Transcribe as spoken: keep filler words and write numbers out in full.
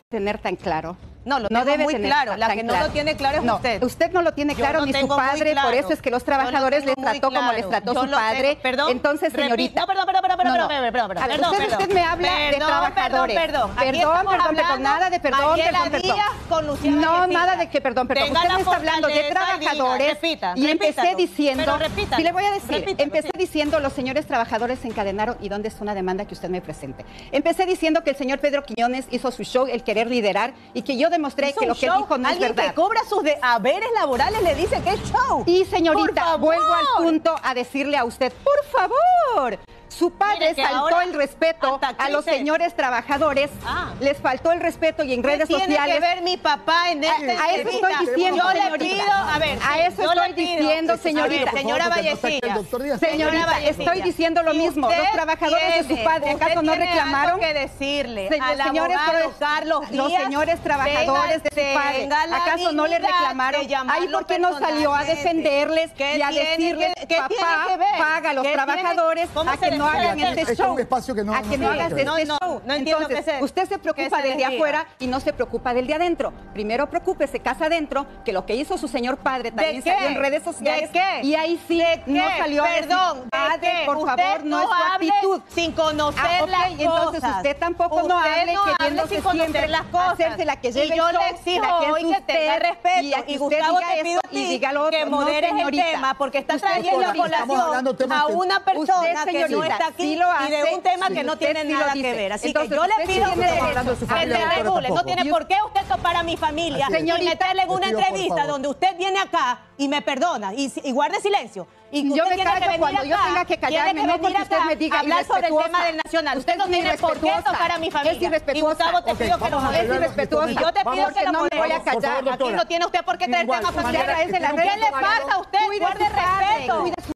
tener tan claro. No, lo no tengo debe muy tener claro. tan La que no claro. lo tiene claro es no, usted. Usted no lo tiene claro, Yo lo ni su tengo muy padre, claro. por eso es que los Yo lo trabajadores tengo les muy trató como claro. les trató Yo su lo padre. tengo- Perdón, Entonces, repite- señorita... No, perdón, perdón, perdón, no, perdón, no. perdón, perdón, A ver, perdón, usted, perdón. usted me habla de Perdón, trabajadores. Perdón, perdón. Aquí Perdón, estamos perdón, perdón, hablando nada de perdón, Mariela perdón, perdón. Díaz con Lucía No, Vallecilla. nada de que perdón, perdón. Tenga Usted la me está hablando de fortaleza y diga, trabajadores. repita, y empecé repítalo, diciendo... pero repítalo, Sí, le voy a decir. repítalo, empecé sí. diciendo los señores trabajadores se encadenaron y dónde está una demanda que usted me presente. Empecé diciendo que el señor Pedro Quiñones hizo su show, el querer liderar, y que yo demostré que lo que él dijo no es Alguien verdad. que cobra sus de haberes laborales le dice que es show. Y señorita, Por favor. vuelvo al punto a decirle a usted, por favor, su padre Mire que faltó ahora el respeto hasta a los crisis. señores trabajadores, Ah. les faltó el respeto y en ¿Qué redes tiene sociales... que ver mi papá en A, este a eso entrevista? estoy diciendo, Yo le señorita. pido, a ver, a eso yo le estoy pido- diciendo, A ver, señorita. señora Vallecilla. Señorita, Señora Vallecilla, estoy diciendo lo si mismo. usted Los trabajadores de su tiene- padre, usted ¿acaso no tiene reclamaron? algo que decirle Se- al señores, abogado pero- Carlos los Díaz, señores trabajadores de su padre, tenga la ¿acaso no le dignidad reclamaron? de llamarlo Ahí, ¿por qué no salió a personalmente? defenderles ¿Qué y a tiene decirles, que- qué papá, tiene que ver? paga a los ¿Qué tiene- trabajadores cómo a se que no refiere hagan a este eso? show? Es un espacio que no- a que no no se hagas refiere. este No, no, show. no entiendo Entonces, qué se- usted se qué preocupa se del de desvía. afuera y no se preocupa del de adentro. Primero preocúpese, casa adentro, que lo que hizo su señor padre también qué? salió en redes sociales. ¿De qué? Y ahí sí no ¿Qué? salió a decir, Perdón, ¿de padre, qué? por Usted favor, no, es su hable actitud. sin conocer Ah, ok, las entonces cosas. usted tampoco no Usted hable no hable queriéndose sin conocer siempre las cosas. hacerse la que Y lleve el yo show, le exijo la que es hoy que tenga usted, respeto. y a que Y usted Gustavo, diga te pido esto y a ti diga lo otro. que No, moderes el señorita. tema, porque está Usted, trayendo a señorita, estamos hablando colación temas a que- una persona Usted, que no señorita, está aquí sí lo y de hace, un tema sí, que no usted tiene sí lo nada dice. que ver. Así Entonces, que yo le usted pido a tiene usted derecho hablando de su que familia, se doctora, regule. No tampoco. tiene Y- por qué usted topar a mi familia Así es. y Señorita, meterle en una le pido, por entrevista favor. donde usted viene acá y me perdona y, y guarde silencio. Y que Yo usted me tiene que callo venir cuando yo acá, tenga que tiene callarme, no venir porque usted acá me diga a hablar sobre el irrespetuosa. tema del nacional. Usted Usted no es tiene por qué irrespetuosa. tocar a mi Es familia. Y irrespetuosa. Gustavo, te Ok, pido que vamos lo a moderes. Es irrespetuosa. Y yo te pido Porque que lo no me voy a moderes. callar. Aquí no tiene usted por qué traer Igual, temas Mariela, familiares. es de las ¿Qué redes le sociales. pasa a usted? Cuide Guarde su padre, respeto. cuide su